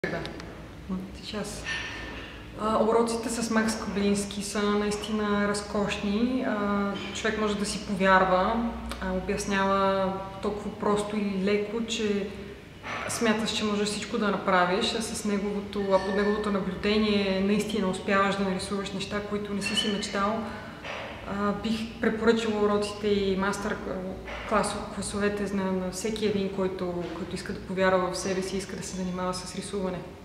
Да. Сейчас. Уроците с Макс Коблински са наистина разкошни. Човек може да си повярва, обяснява толкова просто и леко, че смяташ, че можеш всичко да направиш, а под неговото наблюдение наистина успяваш да нарисуваш неща, които не си мечтал. Бих препоръчала уроците и мастер класовете на всеки един, който иска да повярва в себе си и иска да се занимава с рисуване.